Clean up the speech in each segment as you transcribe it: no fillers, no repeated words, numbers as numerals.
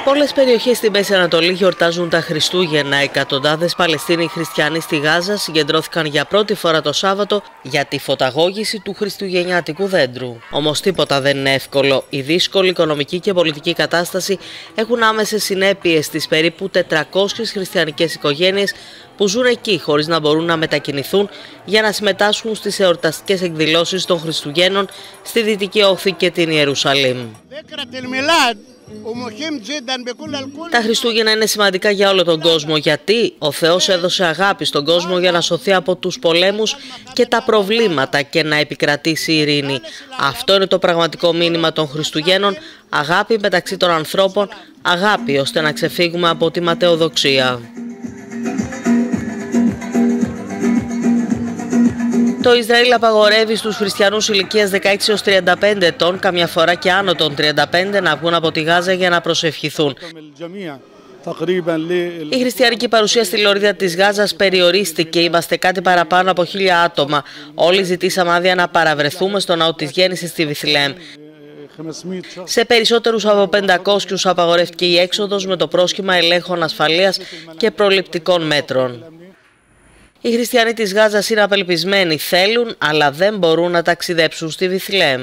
Σε πολλές περιοχές στη Μέση Ανατολή γιορτάζουν τα Χριστούγεννα. Εκατοντάδες Παλαιστίνοι χριστιανοί στη Γάζα συγκεντρώθηκαν για πρώτη φορά το Σάββατο για τη φωταγώγηση του χριστουγεννιάτικου δέντρου. Όμως τίποτα δεν είναι εύκολο. Η δύσκολη οικονομική και πολιτική κατάσταση έχουν άμεσες συνέπειες στις περίπου 400 χριστιανικές οικογένειες που ζουν εκεί χωρίς να μπορούν να μετακινηθούν για να συμμετάσχουν στις εορταστικές εκδηλώσεις των Χριστουγέννων στη Δυτική Όχθη και την Ιερουσαλήμ. Τα Χριστούγεννα είναι σημαντικά για όλο τον κόσμο, γιατί ο Θεός έδωσε αγάπη στον κόσμο για να σωθεί από τους πολέμους και τα προβλήματα και να επικρατήσει η ειρήνη. Αυτό είναι το πραγματικό μήνυμα των Χριστουγέννων: αγάπη μεταξύ των ανθρώπων, αγάπη ώστε να ξεφύγουμε από τη ματαιοδοξία. Το Ισραήλ απαγορεύει στους χριστιανούς ηλικίας 16 έως 35 ετών, καμιά φορά και άνω των 35, να βγουν από τη Γάζα για να προσευχηθούν. Η χριστιανική παρουσία στη λωρίδα της Γάζας περιορίστηκε. Είμαστε κάτι παραπάνω από 1.000 άτομα. Όλοι ζητήσαμε άδεια να παραβρεθούμε στο ναό της Γέννησης στη Βιθλεέμ. Σε περισσότερους από 500 απαγορεύτηκε η έξοδος με το πρόσχημα ελέγχων ασφαλείας και προληπτικών μέτρων. Οι χριστιανοί της Γάζας είναι απελπισμένοι, θέλουν αλλά δεν μπορούν να ταξιδέψουν στη Βιθλεέμ.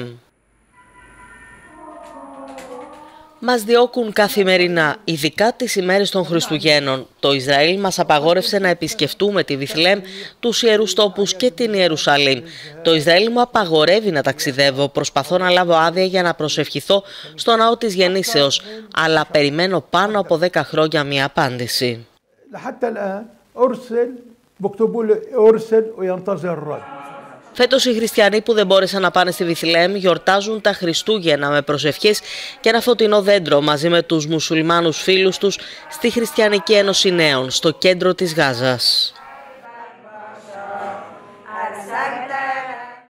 Μας διώκουν καθημερινά, ειδικά τις ημέρες των Χριστουγέννων. Το Ισραήλ μας απαγόρευσε να επισκεφτούμε τη Βιθλεέμ, τους ιερούς τόπους και την Ιερουσαλήμ. Το Ισραήλ μου απαγορεύει να ταξιδεύω. Προσπαθώ να λάβω άδεια για να προσευχηθώ στο ναό της Γεννήσεως, αλλά περιμένω πάνω από 10 χρόνια μια απάντηση. Φέτος οι χριστιανοί που δεν μπόρεσαν να πάνε στη Βιθλεέμ γιορτάζουν τα Χριστούγεννα με προσευχές και ένα φωτεινό δέντρο μαζί με τους μουσουλμάνους φίλους τους στη Χριστιανική Ένωση Νέων, στο κέντρο της Γάζας.